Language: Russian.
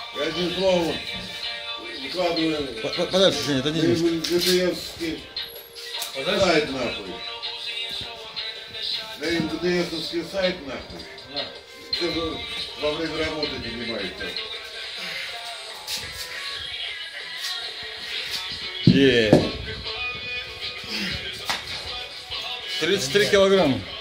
Одним словом, выкладываем. Подальше, Женя, это не ГДСовский сайт нахуй. Даем ГДСовский сайт нахуй. Все во время работы поднимается. 33 килограмма.